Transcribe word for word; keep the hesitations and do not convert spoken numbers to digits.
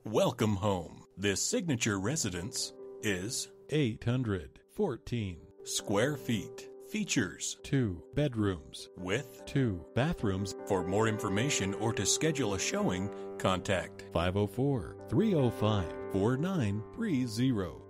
Welcome home. This signature residence is eight hundred fourteen square feet. Features two bedrooms with two bathrooms. For more information or to schedule a showing, contact five oh four, three oh five, four nine three zero.